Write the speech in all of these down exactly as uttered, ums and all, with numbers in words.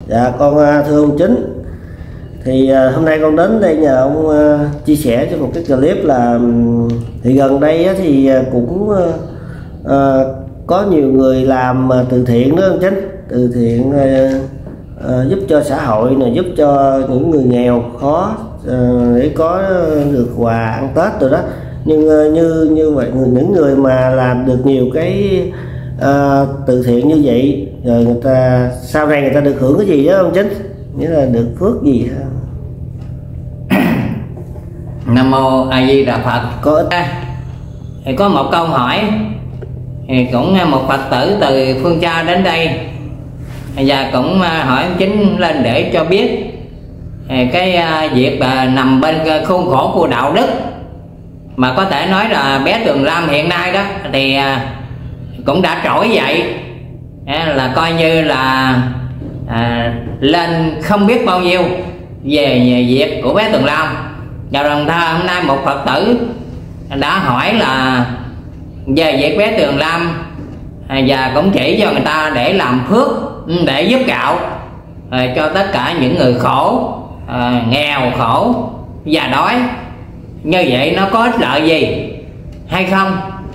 Dạ con thưa ông Chính, thì hôm nay con đến đây nhờ ông chia sẻ cho một cái clip là thì gần đây thì cũng có nhiều người làm từ thiện đó ông Chính, từ thiện giúp cho xã hội này, giúp cho những người nghèo khó để có được quà ăn Tết rồi đó. Nhưng như như vậy những người mà làm được nhiều cái À, từ thiện như vậy rồi người ta sau này người ta được hưởng cái gì đó ông Chính, nghĩa là được phước gì hả? Nam mô A Di Đà Phật. Có thì có một câu hỏi, thì cũng một Phật tử từ Phương Cha đến đây và cũng hỏi ông Chính lên để cho biết cái việc nằm bên khuôn khổ của đạo đức, mà có thể nói là bé Tường Lam hiện nay đó thì cũng đã trỗi dậy, là coi như là à, lên không biết bao nhiêu về, về việc của bé Tường Lam. Và đồng thời hôm nay một Phật tử đã hỏi là về việc bé Tường Lam, và cũng chỉ cho người ta để làm phước, để giúp gạo cho tất cả những người khổ, à, nghèo khổ và đói. Như vậy nó có ích lợi gì hay không?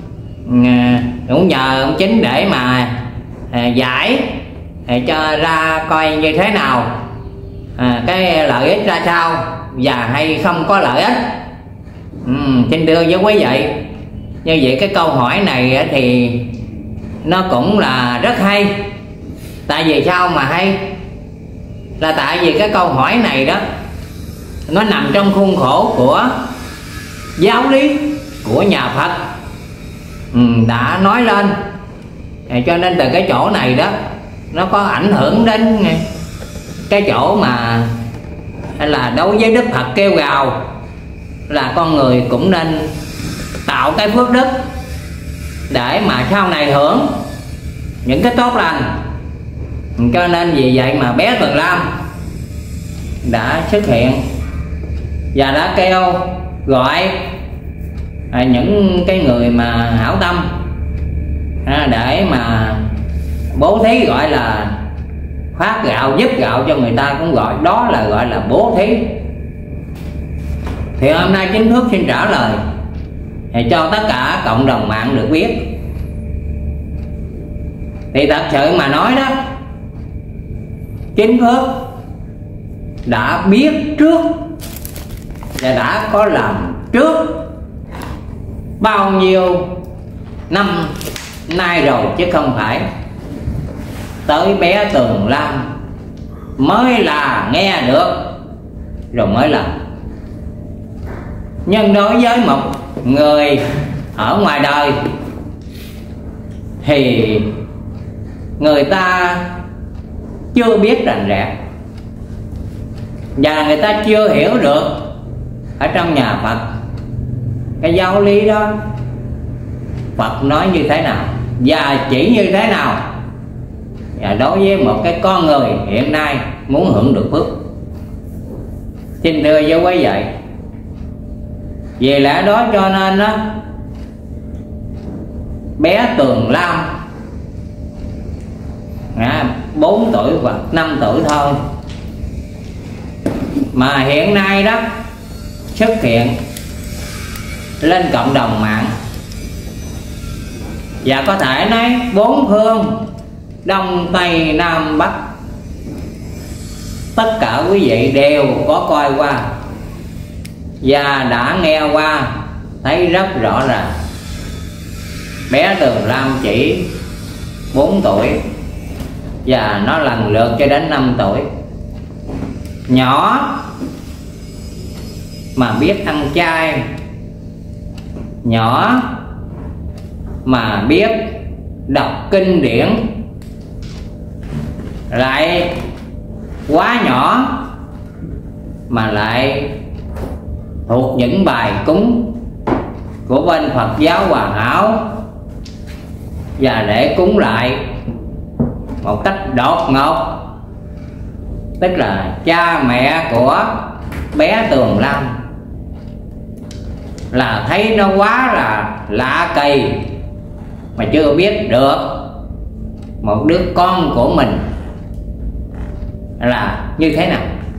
À, cũng nhờ ông Chính để mà à, giải à, cho ra coi như thế nào, à, cái lợi ích ra sao và hay không có lợi ích. ừ, Xin đưa với quý vị. Như vậy cái câu hỏi này thì nó cũng là rất hay. Tại vì sao mà hay? Là tại vì cái câu hỏi này đó nó nằm trong khuôn khổ của giáo lý của nhà Phật đã nói lên, cho nên từ cái chỗ này đó nó có ảnh hưởng đến cái chỗ mà là đối với Đức Phật kêu gào là con người cũng nên tạo cái phước đức để mà sau này hưởng những cái tốt lành. Cho nên vì vậy mà bé Tường Lam đã xuất hiện và đã kêu gọi À, những cái người mà hảo tâm à, để mà bố thí, gọi là phát gạo, giúp gạo cho người ta, cũng gọi đó là gọi là bố thí. Thì hôm nay Chính Phước xin trả lời để cho tất cả cộng đồng mạng được biết. Thì thật sự mà nói đó, Chính Phước đã biết trước và đã có làm trước bao nhiêu năm nay rồi, chứ không phải tới bé Tường Lam mới là nghe được rồi mới làm. Nhưng đối với một người ở ngoài đời thì người ta chưa biết rành rẽ và người ta chưa hiểu được ở trong nhà Phật cái giáo lý đó Phật nói như thế nào và chỉ như thế nào. Và đối với một cái con người hiện nay muốn hưởng được phước, xin thưa với quý vị, vì lẽ đó cho nên đó, bé Tường Lam bốn tuổi hoặc năm tuổi thôi mà hiện nay đó xuất hiện lên cộng đồng mạng, và có thể nói bốn phương Đông Tây Nam Bắc tất cả quý vị đều có coi qua và đã nghe qua, thấy rất rõ ràng. Bé Tường Lam chỉ bốn tuổi và nó lần lượt cho đến năm tuổi, nhỏ mà biết ăn chay, nhỏ mà biết đọc kinh điển, lại quá nhỏ mà lại thuộc những bài cúng của bên Phật giáo Hoàn Hảo, và để cúng lại một cách đột ngột, tức là cha mẹ của bé Tường Lam là thấy nó quá là lạ kỳ mà chưa biết được một đứa con của mình là như thế nào.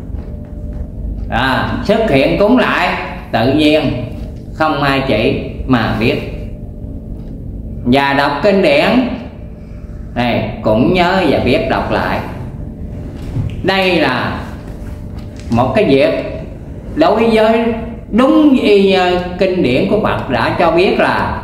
À, xuất hiện cúng lại tự nhiên không ai chỉ mà biết. Và đọc kinh điển này cũng nhớ và biết đọc lại. Đây là một cái việc đối với đúng y như kinh điển của Phật đã cho biết là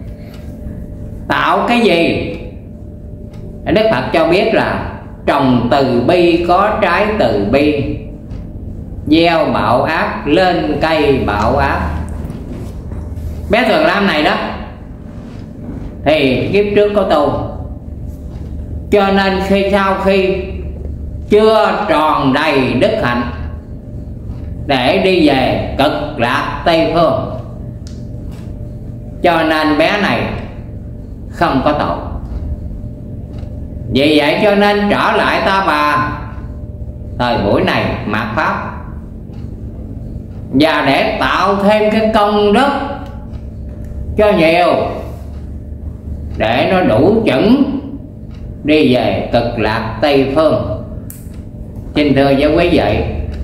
tạo cái gì. Đức Phật cho biết là trồng từ bi có trái từ bi, gieo bạo ác lên cây bạo ác. Bé Thường Lam này đó thì kiếp trước có tu, cho nên khi sau khi chưa tròn đầy đức hạnh để đi về cực lạc Tây Phương, cho nên bé này không có tội. Vì vậy cho nên trở lại Ta Bà thời buổi này mạt pháp, và để tạo thêm cái công đức cho nhiều, để nó đủ chuẩn đi về cực lạc Tây Phương. Xin thưa với quý vị,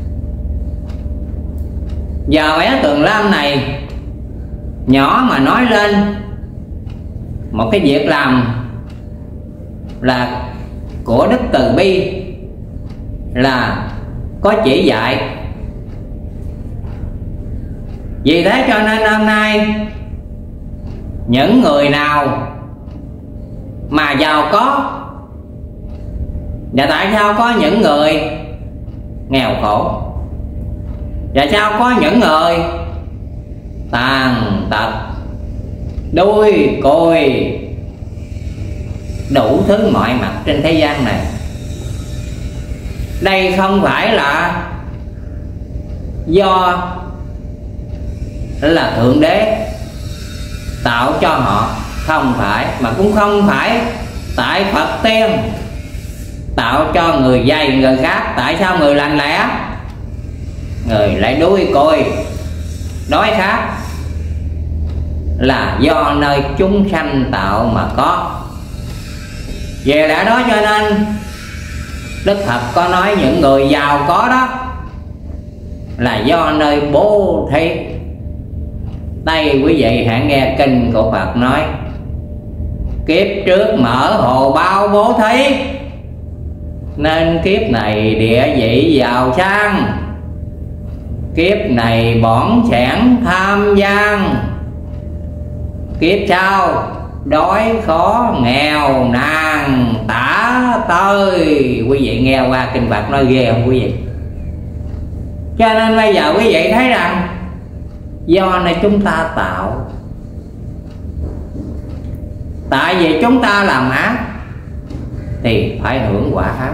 giờ bé Tường Lam này nhỏ mà nói lên một cái việc làm là của Đức Từ Bi, là có chỉ dạy. Vì thế cho nên hôm nay những người nào mà giàu có, và tại sao có những người nghèo khổ, và sao có những người tàn tật, đuôi côi, đủ thứ mọi mặt trên thế gian này. Đây không phải là do là Thượng Đế tạo cho họ, không phải, mà cũng không phải tại Phật tiên tạo cho người dày người khác. Tại sao người lành lẽ, người lại đuôi côi đói khát? Là do nơi chúng sanh tạo mà có. Về lẽ đó cho nên Đức Phật có nói những người giàu có đó là do nơi bố thí. Đây quý vị hãy nghe kinh của Phật nói: kiếp trước mở hồ bao bố thí, nên kiếp này địa vị giàu sang. Kiếp này bỏn sẻn tham gian, kiếp sau đói khó nghèo nàn tả tơi. Quý vị nghe qua kinh Phật nói ghê không quý vị? Cho nên bây giờ quý vị thấy rằng do này chúng ta tạo, tại vì chúng ta làm ác thì phải hưởng quả ác.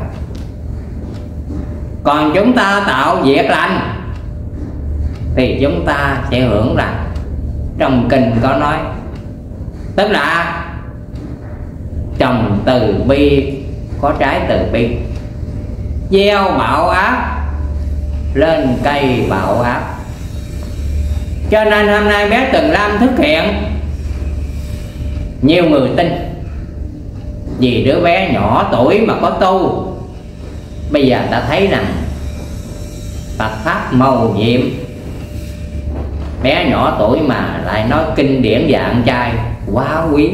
Còn chúng ta tạo việc lành thì chúng ta sẽ hưởng lành. Trong kinh có nói, tức là trồng từ bi có trái từ bi, gieo bạo ác lên cây bạo ác. Cho nên hôm nay bé Tường Lam thức hiện, nhiều người tin vì đứa bé nhỏ tuổi mà có tu. Bây giờ ta thấy rằng Phật pháp màu nhiệm, bé nhỏ tuổi mà lại nói kinh điển và ăn chay, quá quý.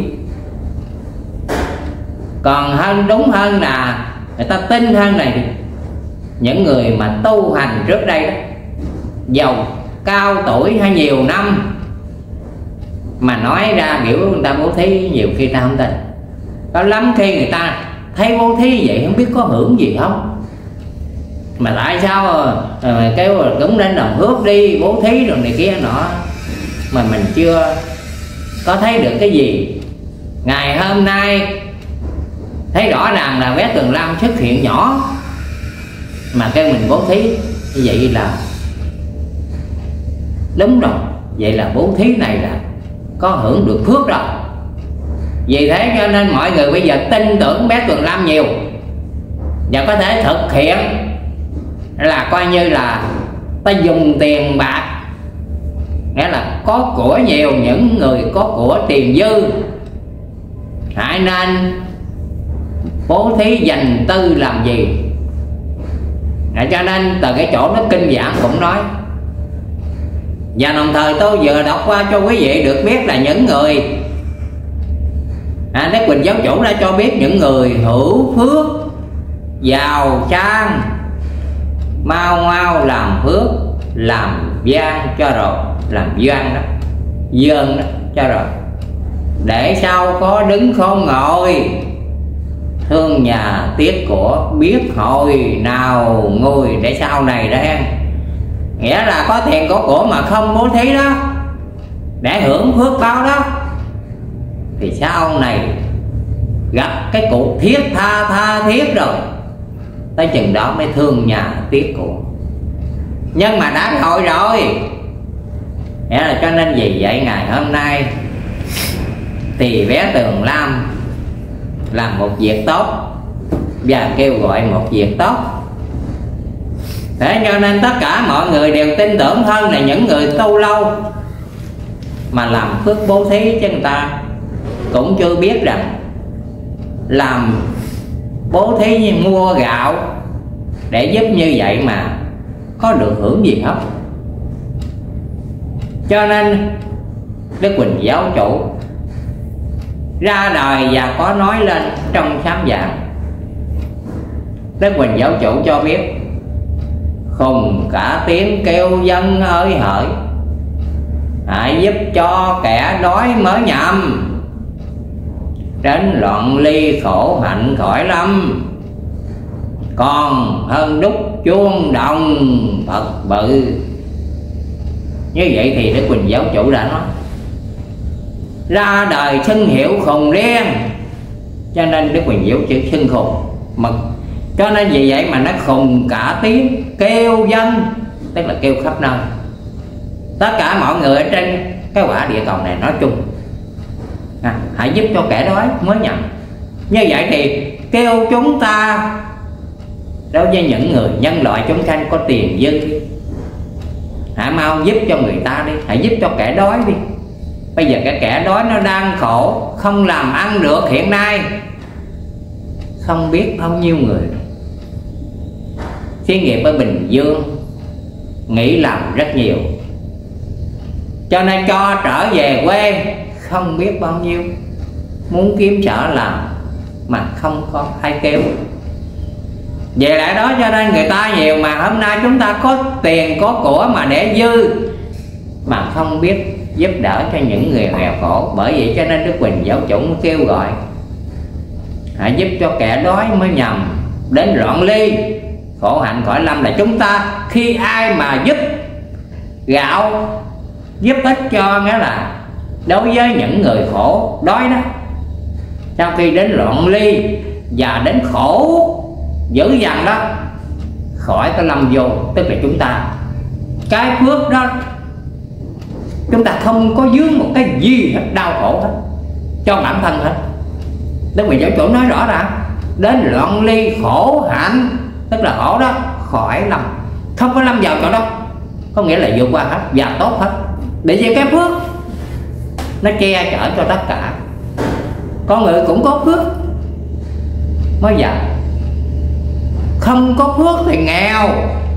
Còn hơn, đúng hơn là người ta tin hơn này những người mà tu hành trước đây đó, giàu cao tuổi hay nhiều năm mà nói ra biểu người ta bố thí, nhiều khi ta không tin. Có lắm khi người ta thấy bố thí vậy không biết có hưởng gì không, mà tại sao à, kêu cũng nên đồng hước đi bố thí rồi này kia nọ, mà mình chưa có thấy được cái gì. Ngày hôm nay thấy rõ ràng là bé Tường Lam xuất hiện nhỏ mà kêu mình bố thí, như vậy là đúng rồi. Vậy là bố thí này là có hưởng được phước rồi. Vì thế cho nên mọi người bây giờ tin tưởng bé Tường Lam nhiều, và có thể thực hiện là coi như là ta dùng tiền bạc, nghĩa là có của nhiều. Những người có của tiền dư hãy nên bố thí dành tư làm gì? Cho nên từ cái chỗ nó kinh giảng cũng nói. Và đồng thời tôi vừa đọc qua cho quý vị được biết là những người à, Đức Quỳnh Giáo Chủ đã cho biết những người hữu phước, giàu sang, mau mau làm phước, làm gian cho rồi, làm gian đó, dơn đó cho rồi, để sau có đứng không ngồi, thương nhà tiếc của, biết hồi nào ngồi để sau này đó em. Nghĩa là có tiền có của mà không bố thí đó, để hưởng phước báo đó, thì sau này gặp cái cuộc thiết tha tha thiết rồi, tới chừng đó mới thương nhà tiếc của. Nhưng mà đã rồi rồi, nghĩa là cho nên vì vậy ngày hôm nay thì Bé Tường Lam làm một việc tốt và kêu gọi một việc tốt. Thế cho nên tất cả mọi người đều tin tưởng hơn là những người tu lâu mà làm phước bố thí, chứ người ta cũng chưa biết rằng làm bố thí như mua gạo để giúp như vậy mà có được hưởng gì không. Cho nên Đức Quỳnh Giáo Chủ ra đời và có nói lên trong sám giảng. Đức Quỳnh Giáo Chủ cho biết khùng cả tiếng kêu dân ơi hỡi, hãy giúp cho kẻ đói mới nhầm, tránh loạn ly khổ hạnh khỏi lâm, còn hơn đúc chuông đồng Phật bự. Như vậy thì Đức Quỳnh Giáo Chủ đã nói ra đời xưng hiệu khùng riêng, cho nên Đức Quỳnh Giáo Chủ xưng khùng mà. Cho nên vì vậy mà nó khùng cả tiếng kêu dân, tức là kêu khắp nơi. Tất cả mọi người ở trên cái quả địa cầu này nói chung à, hãy giúp cho kẻ đói mới nhầm. Như vậy thì kêu chúng ta đối với những người nhân loại chúng sanh có tiền dư, hãy mau giúp cho người ta đi, hãy giúp cho kẻ đói đi. Bây giờ cái kẻ đói nó đang khổ, không làm ăn được hiện nay, không biết bao nhiêu người. Xí nghiệp ở Bình Dương nghỉ làm rất nhiều, cho nên cho trở về quê không biết bao nhiêu, muốn kiếm sở làm mà không có ai kêu. Về lại đó cho nên người ta nhiều, mà hôm nay chúng ta có tiền có của mà để dư mà không biết giúp đỡ cho những người nghèo khổ. Bởi vậy cho nên Đức Quỳnh Giáo Chủ mới kêu gọi hãy giúp cho kẻ đói mới nhầm, đến loạn ly khổ hạnh khỏi lâm. Là chúng ta khi ai mà giúp gạo, giúp ích cho, nghĩa là đối với những người khổ đói đó, sau khi đến loạn ly và đến khổ dữ dằn đó, khỏi cái lâm vô, tức là chúng ta cái phước đó chúng ta không có dướng một cái gì hết, đau khổ hết cho bản thân hết. Đức Quỳnh Giáo Chủ nói rõ ràng đến loạn ly khổ hạnh, tức là khổ đó khỏi lâm, không có lâm vào chỗ đó, có nghĩa là vượt qua hết và tốt hết. Để vì cái phước nó che chở cho tất cả. Con người cũng có phước mới giàu, không có phước thì nghèo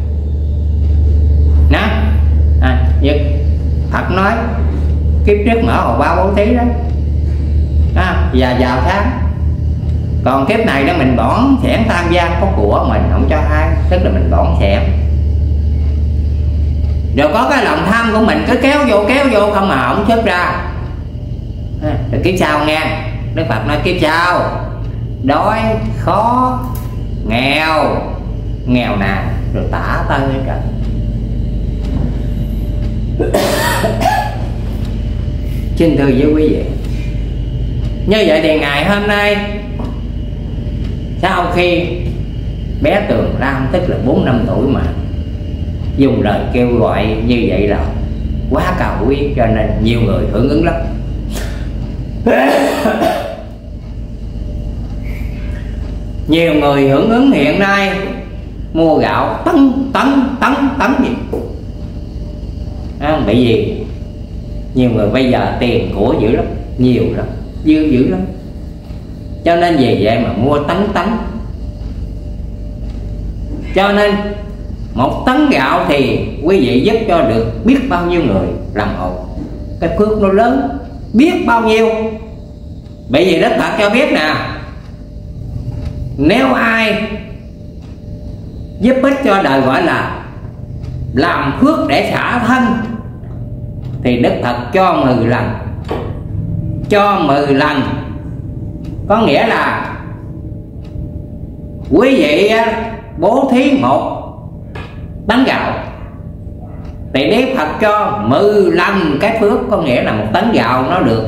nè. À, như Phật nói kiếp trước mở hồ bao bố thí đó à, và giàu tháng, còn kiếp này đó mình bỏn xẻn tham gia có của mình không cho ai, tức là mình bỏn xẻn. Rồi có cái lòng tham của mình cứ kéo vô kéo vô không mà không xuất ra à, rồi kiếp sau nghe Đức Phật nói kiếp sau đói khó nghèo nghèo nàn rồi tả tơi hết trời. Xin thưa với quý vị, như vậy thì ngày hôm nay sau khi bé Tường Lam tức là bốn năm tuổi mà dùng lời kêu gọi như vậy là quá cao quý, cho nên nhiều người hưởng ứng lắm. Nhiều người hưởng ứng hiện nay mua gạo tấn tấn tấn tấn gì à, bị gì nhiều người bây giờ tiền của dữ lắm, nhiều lắm, dư dữ lắm, cho nên về vậy mà mua tấn tấn. Cho nên Một tấn gạo thì quý vị giúp cho được biết bao nhiêu người làm hộ. Cái phước nó lớn biết bao nhiêu. Bởi vì Đức Phật cho biết nè, nếu ai giúp ích cho đời gọi là làm phước để xả thân, thì Đức Phật cho mười lần. Cho mười lần có nghĩa là quý vị bố thí một tấn gạo thì Đức Phật cho mười lần cái phước, có nghĩa là một tấn gạo nó được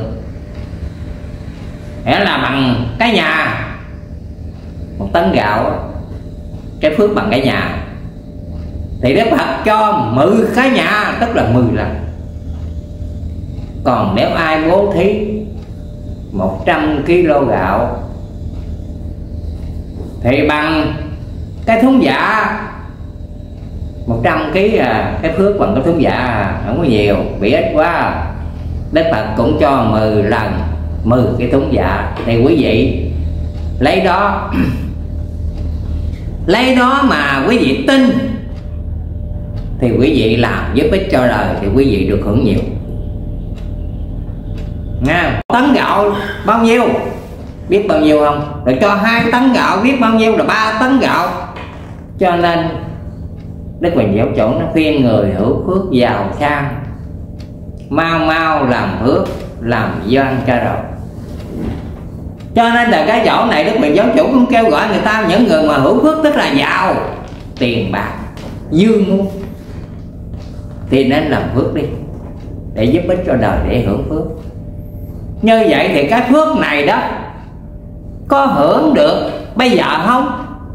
nghĩa là bằng cái nhà. Một tấn gạo cái phước bằng cái nhà, thì Đức Phật cho mười cái nhà, tức là mười lần. Còn nếu ai bố thí một trăm ki lô gạo thì bằng cái thúng dạ. Một trăm ký à, cái phước bằng cái thúng dạ à, không có nhiều, bị ít quá. Đức Phật cũng cho mười lần mười cái thúng dạ. Thì quý vị lấy đó lấy đó mà quý vị tin thì quý vị làm giúp ích cho đời thì quý vị được hưởng nhiều nha. Tấn gạo bao nhiêu biết bao nhiêu không? Rồi cho hai tấn gạo biết bao nhiêu là ba tấn gạo. Cho nên Đức Huệ Giáo Chủ nó khuyên người hữu phước giàu sang, mau mau làm phước làm doan cho rồi. Cho nên là cái chỗ này Đức Huệ Giáo Chủ cũng kêu gọi người ta, những người mà hữu phước tức là giàu tiền bạc dương luôn, thì nên làm phước đi để giúp ích cho đời, để hưởng phước. Như vậy thì cái phước này đó có hưởng được bây giờ không?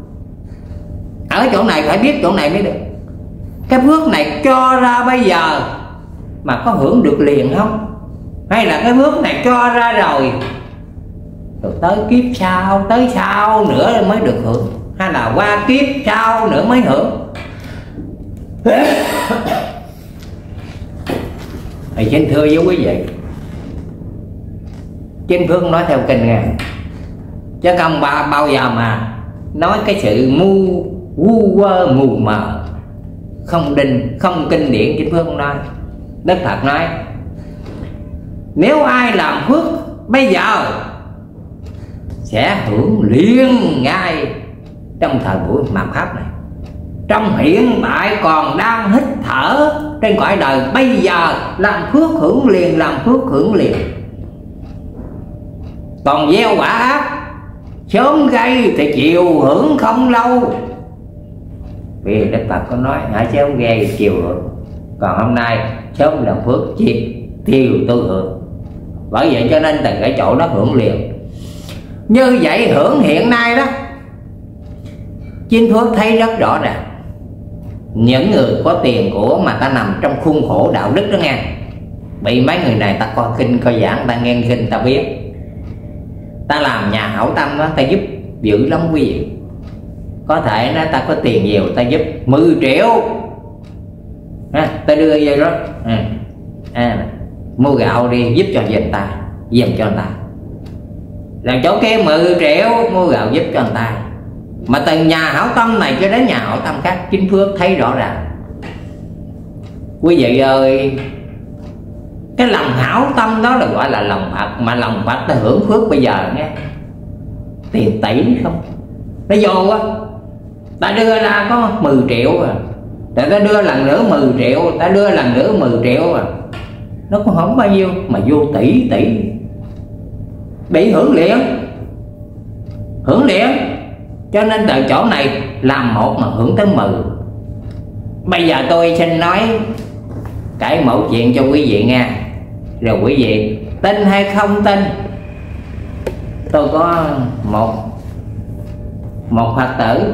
Ở chỗ này phải biết chỗ này mới được. Cái phước này cho ra bây giờ mà có hưởng được liền không? Hay là cái phước này cho ra rồi rồi tới kiếp sau, tới sau nữa mới được hưởng, hay là qua kiếp sau nữa mới hưởng? Thì xin thưa với quý vị, Chính Phương nói theo kinh nghe, chứ không bao, bao giờ mà nói cái sự mu vu vơ mù mờ, không đinh không kinh điển. Chính Phương không nói. Đức Phật nói nếu ai làm phước bây giờ sẽ hưởng liền ngay trong thời buổi mạt Pháp này. Trong hiện tại còn đang hít thở trên cõi đời, bây giờ làm phước hưởng liền, làm phước hưởng liền. Còn gieo quả ác sớm gây thì chiều hưởng không lâu. Vì Đức Phật có nói hãy sớm gây chiều hưởng, còn hôm nay sớm làm phước chi tiêu tư hưởng. Bởi vậy cho nên từ cái chỗ đó hưởng liền. Như vậy hưởng hiện nay đó, Chính Phước thấy rất rõ ràng. Những người có tiền của mà ta nằm trong khuôn khổ đạo đức đó nghe, bị mấy người này ta coi kinh coi giảng, ta nghe kinh ta biết, ta làm nhà hảo tâm đó, ta giúp dữ lắm quý vị. Có thể nó ta có tiền nhiều, ta giúp mười triệu à, ta đưa vô đó à, à, mua gạo đi giúp cho dân ta, dùm cho người ta. Rồi chỗ kia mười triệu mua gạo giúp cho người ta. Mà từ nhà hảo tâm này cho đến nhà hảo tâm khác, Chính Phước thấy rõ ràng. Quý vị ơi, cái lòng hảo tâm đó là gọi là lòng Phật. Mà lòng Phật ta hưởng phước bây giờ nghe, tiền tỷ không, nó vô á, ta đưa ra có mười triệu à, rồi ta đưa lần nữa mười triệu, ta đưa lần nữa mười triệu à, nó cũng không bao nhiêu mà vô tỷ tỷ, bị hưởng liền, hưởng liền. Cho nên từ chỗ này làm một mà hưởng tới mười. Bây giờ tôi xin nói kể mẫu chuyện cho quý vị nghe, rồi quý vị tin hay không tin. Tôi có một một Phật tử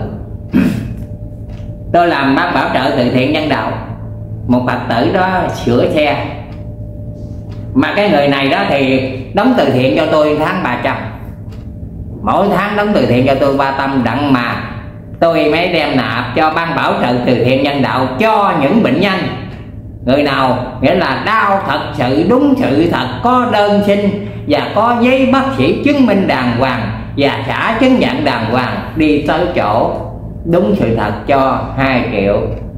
tôi làm bác bảo trợ từ thiện nhân đạo. Một Phật tử đó sửa xe, mà cái người này đó thì đóng từ thiện cho tôi tháng ba trăm, mỗi tháng đóng từ thiện cho tôi ba trăm đặng, mà tôi mới đem nạp cho ban bảo trợ từ thiện nhân đạo cho những bệnh nhân. Người nào nghĩa là đau thật sự, đúng sự thật, có đơn xin và có giấy bác sĩ chứng minh đàng hoàng và trả chứng nhận đàng hoàng, đi tới chỗ đúng sự thật cho hai triệu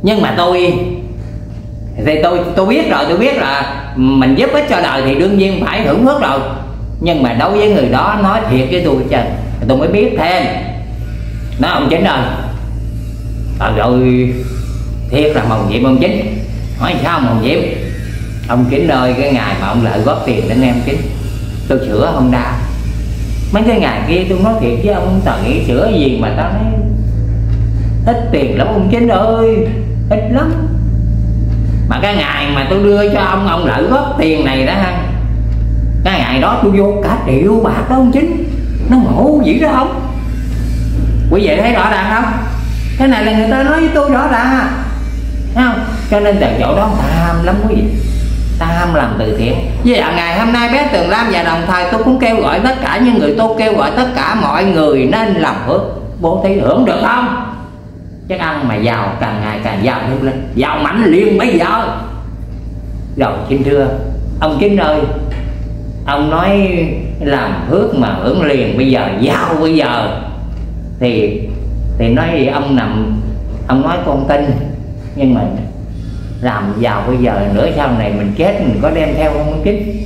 Nhưng mà tôi thì tôi tôi biết rồi, tôi biết là mình giúp ích cho đời thì đương nhiên phải hưởng phước rồi. Nhưng mà đối với người đó nói thiệt với tôi trời, tôi mới biết thêm. Nói ông Chính ơi, rồi, rồi thiệt là mồng nhiệm ông Chính. Hỏi sao mồng nhiệm? Ông Chính ơi, cái ngày mà ông Lợi góp tiền đến em Chính, tôi sửa không đa. Mấy cái ngày kia tôi nói thiệt với ông, tao nghĩ sửa gì mà tao nói ít tiền lắm ông Chính ơi, ít lắm. Mà cái ngày mà tôi đưa cho ông ông Lợi góp tiền này đó ha, cái ngày đó tôi vô cả triệu bạc đó ông Chính. Nó ngộ dữ đó không? Quý vị thấy rõ ràng không? Cái này là người ta nói với tôi rõ ràng, thấy không? Cho nên từ chỗ đó tham lắm quý vị, tham làm từ thiện. Với lại ngày hôm nay bé Tường Lam và đồng thời tôi cũng kêu gọi tất cả những người, tôi kêu gọi tất cả mọi người nên làm phước bố thí, hưởng được không? Chắc ăn mà giàu càng ngày càng giàu thêm lên, giàu mạnh liền bây giờ. Rồi xin thưa ông Chính ơi, ông nói làm phước mà hưởng liền bây giờ, giàu bây giờ, thì thì nói gì ông nằm, ông nói con tin, nhưng mà làm giàu bây giờ nữa sau này mình chết mình có đem theo không ông Chính?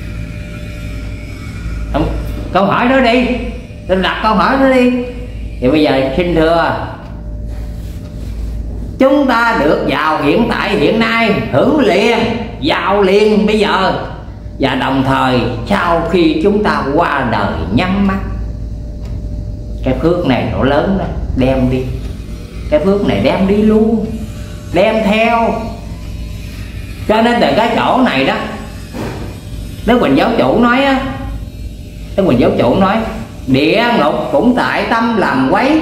Ông, câu hỏi đó đi, tôi đặt câu hỏi đó đi. Thì bây giờ xin thưa, chúng ta được giàu hiện tại hiện nay, hưởng liền, giàu liền bây giờ. Và đồng thời sau khi chúng ta qua đời nhắm mắt, cái phước này nó lớn đó, đem đi. Cái phước này đem đi luôn, đem theo. Cho nên từ cái chỗ này đó, Đức Huỳnh Giáo Chủ nói á, Đức Huỳnh Giáo Chủ nói địa ngục cũng tại tâm làm quấy,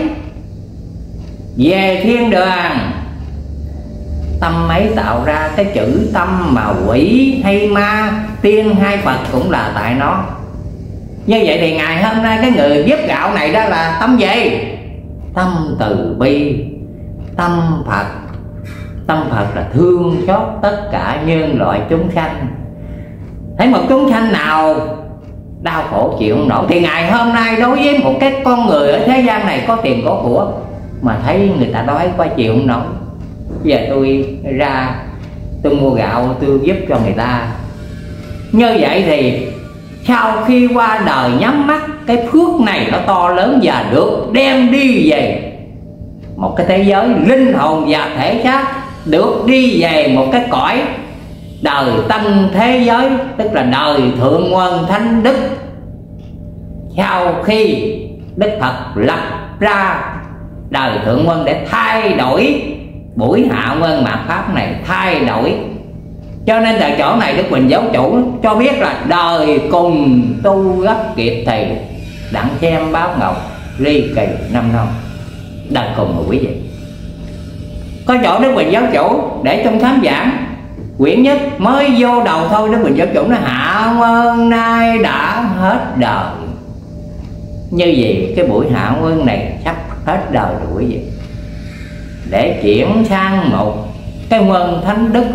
về thiên đường tâm ấy tạo ra. Cái chữ tâm mà quỷ hay ma, tiên hay Phật cũng là tại nó. Như vậy thì ngày hôm nay cái người giúp gạo này đó là tâm gì? Tâm từ bi, tâm Phật. Tâm Phật là thương xót tất cả nhân loại chúng sanh. Thấy một chúng sanh nào đau khổ chịu không nổi thì ngày hôm nay đối với một cái con người ở thế gian này có tiền có của mà thấy người ta đói quá chịu không nổi, giờ tôi ra tôi mua gạo tôi giúp cho người ta. Như vậy thì sau khi qua đời nhắm mắt, cái phước này nó to lớn và được đem đi về một cái thế giới linh hồn và thể xác, được đi về một cái cõi đời tân thế giới, tức là đời thượng nguồn thánh đức. Sau khi Đức Phật lập ra đời thượng nguồn để thay đổi buổi hạ nguyên mạt pháp này, thay đổi. Cho nên tại chỗ này Đức Huỳnh Giáo Chủ cho biết là đời cùng tu gấp kiệt thì đặng xem báo ngọc ly kỳ năm non. Đời cùng mà quý vị. Có chỗ Đức Huỳnh Giáo Chủ để trong khám giảng quyển nhất mới vô đầu thôi, Đức Huỳnh Giáo Chủ nó hạ nguyên nay đã hết đời. Như vậy cái buổi hạ nguyên này sắp hết đời rồi quý vị, để chuyển sang một cái nguyên thánh đức.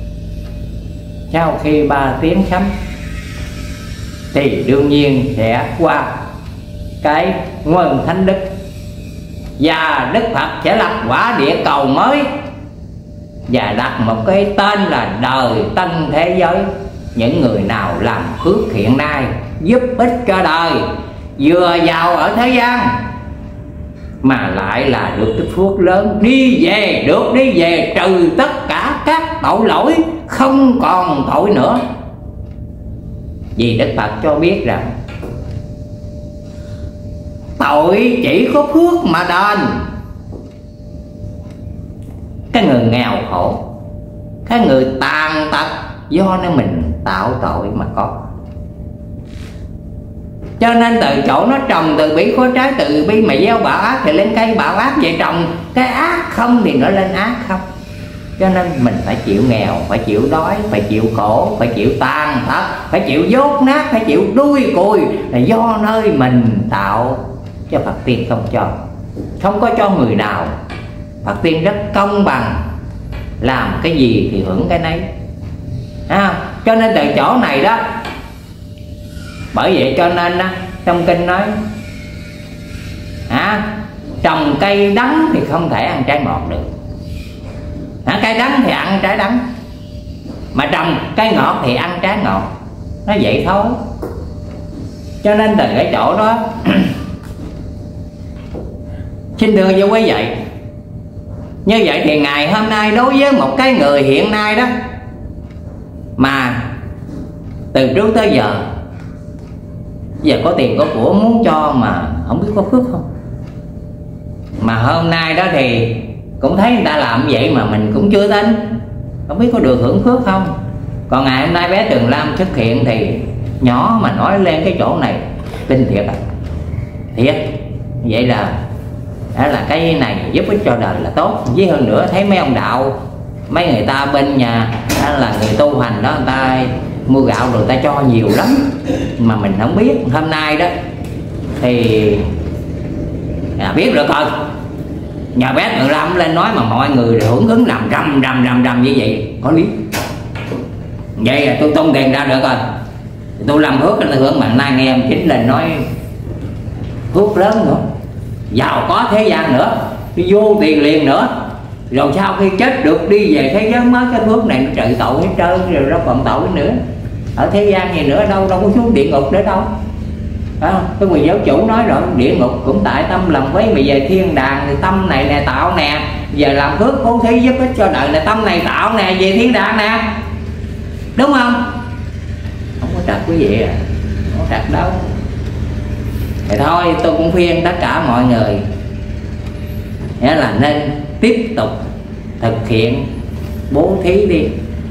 Sau khi ba tiếng sấm thì đương nhiên sẽ qua cái nguyên thánh đức, và Đức Phật sẽ lập quả địa cầu mới và đặt một cái tên là đời tân thế giới. Những người nào làm phước hiện nay giúp ích cho đời, vừa giàu ở thế gian mà lại là được cái phước lớn, đi về, được đi về trừ tất cả các tội lỗi, không còn tội nữa. Vì Đức Phật cho biết rằng tội chỉ có phước mà đền. Cái người nghèo khổ, cái người tàn tật do nó mình tạo tội mà có. Cho nên từ chỗ nó trồng từ bi có trái, từ bi mà gieo bạo ác thì lên cây bạo ác. Vậy trồng cái ác không thì nó lên ác không. Cho nên mình phải chịu nghèo, phải chịu đói, phải chịu khổ, phải chịu tàn tật, phải chịu dốt nát, phải chịu đuôi cùi, là do nơi mình tạo. Cho Phật tiên không cho, không có cho người nào. Phật tiên rất công bằng, làm cái gì thì hưởng cái nấy à, cho nên từ chỗ này đó. Bởi vậy cho nên đó, trong kinh nói à, trồng cây đắng thì không thể ăn trái ngọt được. Hả, cây đắng thì ăn trái đắng, mà trồng cây ngọt thì ăn trái ngọt, nó vậy thôi. Cho nên từ cái chỗ đó xin thưa với quý vị, như vậy thì ngày hôm nay đối với một cái người hiện nay đó mà từ trước tới giờ giờ có tiền có của muốn cho mà không biết có phước không, mà hôm nay đó thì cũng thấy người ta làm vậy mà mình cũng chưa tin, không biết có được hưởng phước không. Còn ngày hôm nay bé Tường Lam xuất hiện thì nhỏ mà nói lên cái chỗ này tin thiệt à, thiệt. Vậy là đó là cái này giúp ích cho đời là tốt. Với hơn nữa thấy mấy ông đạo, mấy người ta bên nhà đó là người tu hành đó, người ta mua gạo rồi người ta cho nhiều lắm mà mình không biết. Hôm nay đó thì à, biết rồi coi, nhà bé Tường Lam lên nói mà mọi người hưởng ứng làm rầm rầm rầm rầm như vậy có lý. Vậy là tôi tung tiền ra được rồi, tôi làm phước là hưởng. Mà nay nghe em Chính lên nói phước lớn nữa, giàu có thế gian nữa, vô tiền liền nữa, rồi sau khi chết được đi về thế giới mới, cái phước này nó trị tội hết trơn, rồi nó còn tội nữa. Ở thế gian gì nữa đâu, đâu có xuống địa ngục nữa đâu. À, cái người giáo chủ nói rồi, địa ngục cũng tại tâm lòng với, mà về thiên đàng thì tâm này nè tạo nè, giờ làm phước bố thí giúp ích cho đời này, tâm này tạo nè, về thiên đàng nè, đúng không? Không có trật quý vị à, không có trật đâu. Thì thôi tôi cũng khuyên tất cả mọi người nghĩa là nên tiếp tục thực hiện bố thí đi,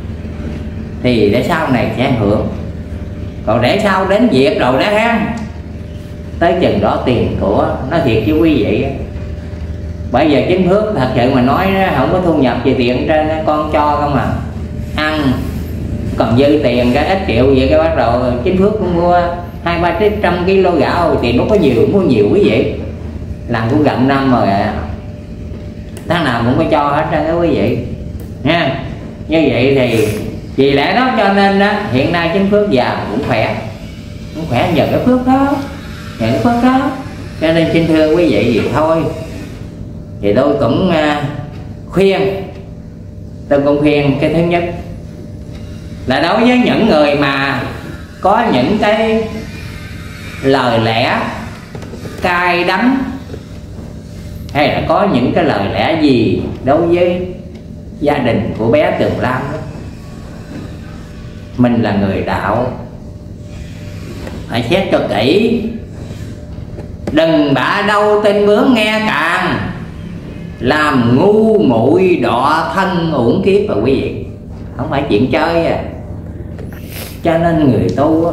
thì để sau này sẽ hưởng. Còn để sau đến việc rồi đó ha, tới chừng đó tiền của nó thiệt với quý vị. Bây giờ chính phước thật sự mà nói không có thu nhập về tiền trên, con cho không à, ăn còn dư tiền cái ít triệu vậy, cái bắt đầu chính phước cũng mua hai ba trăm kg gạo thì nó có nhiều, mua nhiều quý vị, làm cũng gần năm rồi à, tháng nào cũng có cho hết trơn đó quý vị nha. Như vậy thì vì lẽ đó cho nên đó, hiện nay chính phước già cũng khỏe, cũng khỏe nhờ cái phước đó, nhờ cái phước đó. Cho nên xin thưa quý vị gì thôi, thì tôi cũng uh, khuyên tôi cũng khuyên cái thứ nhất là đối với những người mà có những cái lời lẽ cay đắng, hay là có những cái lời lẽ gì đối với gia đình của bé Tường Lam đó, mình là người đạo phải xét cho kỹ, đừng bả đâu tin bướm nghe càng, làm ngu muội đọa thân uổng kiếp mà quý vị, không phải chuyện chơi à. Cho nên người tu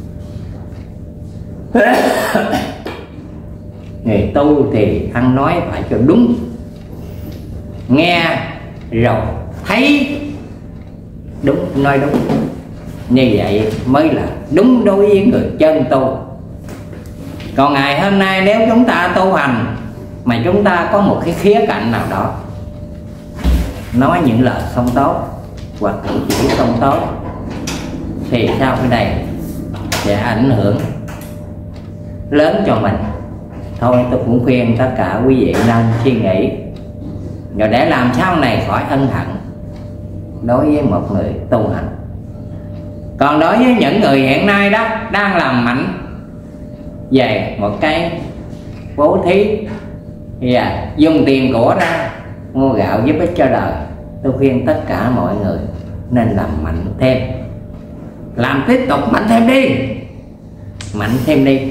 người tu thì ăn nói phải cho đúng, nghe rồi thấy đúng, nói đúng, như vậy mới là đúng đối với người chân tu. Còn ngày hôm nay nếu chúng ta tu hành mà chúng ta có một cái khía cạnh nào đó nói những lời không tốt hoặc cử chỉ không tốt, thì sau cái này sẽ ảnh hưởng lớn cho mình. Thôi tôi cũng khuyên tất cả quý vị nên suy nghĩ, rồi để làm sau này khỏi ân hận đối với một người tu hành. Còn đối với những người hiện nay đó đang làm mạnh về một cái bố thí và dùng tiền của ra mua gạo giúp ích cho đời, tôi khuyên tất cả mọi người nên làm mạnh thêm, làm tiếp tục mạnh thêm đi, mạnh thêm đi.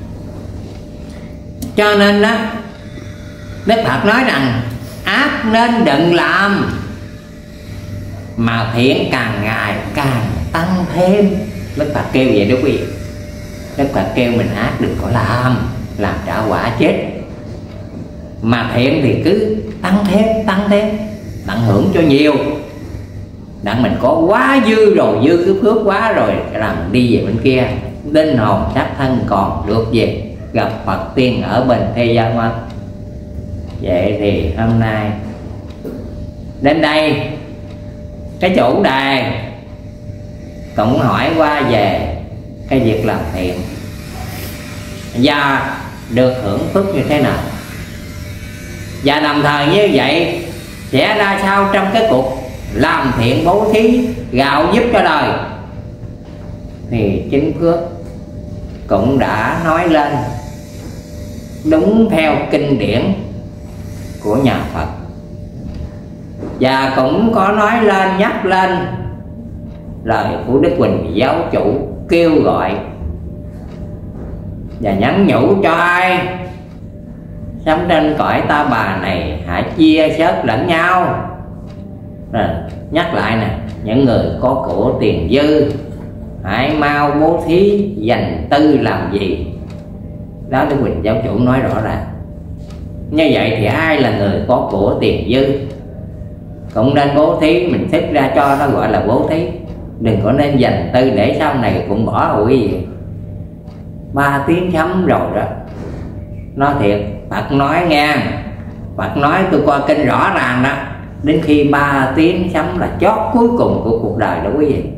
Cho nên đó Đức Phật nói rằng ác nên đừng làm, mà thiện càng ngày càng tăng thêm. Đức Phật kêu vậy đó quý vị. Đức Phật kêu mình ác đừng có làm, làm trả quả chết, mà thiện thì cứ tăng thêm, tăng thêm, tận hưởng cho nhiều. Đặng mình có quá dư rồi, dư cái phước quá rồi, làm đi về bên kia, linh hồn xác thân còn được về gặp Phật tiên ở bên thế gian mất. Vậy thì hôm nay đến đây cái chủ đề cũng hỏi qua về cái việc làm thiện và được hưởng phước như thế nào, và đồng thời như vậy sẽ ra sao trong cái cuộc làm thiện bố thí gạo giúp cho đời, thì chính Phước cũng đã nói lên đúng theo kinh điển của nhà Phật, và cũng có nói lên, nhắc lên lời của Đức Huỳnh Giáo Chủ kêu gọi và nhắn nhủ cho ai sống trên cõi ta bà này hãy chia sớt lẫn nhau. Rồi nhắc lại nè, những người có của tiền dư hãy mau bố thí dành tư làm gì. Đó, Đức Huỳnh Giáo Chủ nói rõ ràng. Như vậy thì ai là người có của tiền dư cũng nên bố thí, mình thích ra cho nó gọi là bố thí, đừng có nên dành tư để sau này cũng bỏ hụi gì. Ba tiếng sấm rồi đó, nói thiệt, Phật nói nghe, Phật nói tôi qua kinh rõ ràng đó, đến khi ba tiếng sấm là chót cuối cùng của cuộc đời đó quý vị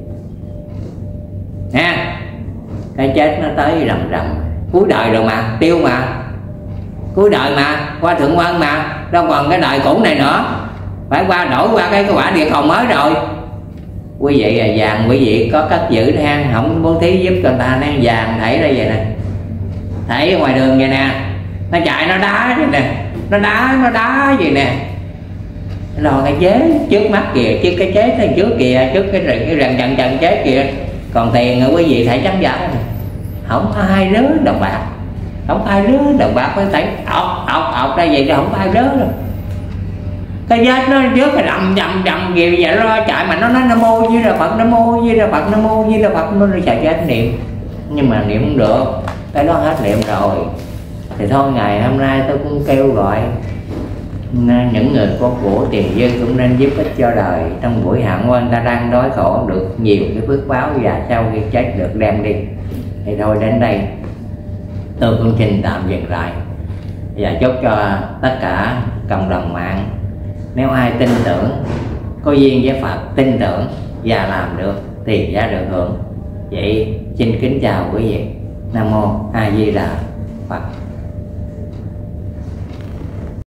nha. Cái chết nó tới rầm rầm, cuối đời rồi mà, tiêu mà, cuối đời mà, qua thượng quân mà, đâu còn cái đời cũ này nữa, phải qua đổi qua cái, cái quả địa cầu mới rồi. Quý vị là vàng, quý vị có cất giữ than, không bố thí giúp cho người ta, đang vàng thảy ra vậy nè, thảy ở ngoài đường vậy nè, nó chạy nó đá vậy nè, nó đá nó đá vậy nè, lo cái chế trước mắt kìa, chứ cái chế này trước kìa, trước cái rừng cái rần trần trần chế kìa, còn tiền quý vị thảy trắng giả, không ai rớ đồng bạc, không ai rớ đồng bạc, phải thảy ọc ọc ọc ra vậy, không ai rớ đâu. Cái vết nó trước cái đầm dầm dầm gì vậy lo chạy mà nó nói Nam Mô Di Đà Phật, Nam Mô Di Đà Phật, Nam Mô Di Đà Phật, nó chạy chết niệm, nhưng mà niệm không được, cái đó hết niệm rồi. Thì thôi ngày hôm nay tôi cũng kêu gọi những người có của tiền dư cũng nên giúp ích cho đời. Trong buổi hạn quan ta đang đói khổ, được nhiều cái phước báo và sau khi chết được đem đi. Thì thôi đến đây tôi cũng xin tạm dừng lại và chúc cho tất cả cộng đồng mạng, nếu ai tin tưởng, có duyên với Phật, tin tưởng và làm được thì sẽ được hưởng. Vậy xin kính chào quý vị. Nam Mô A Di Đà Phật.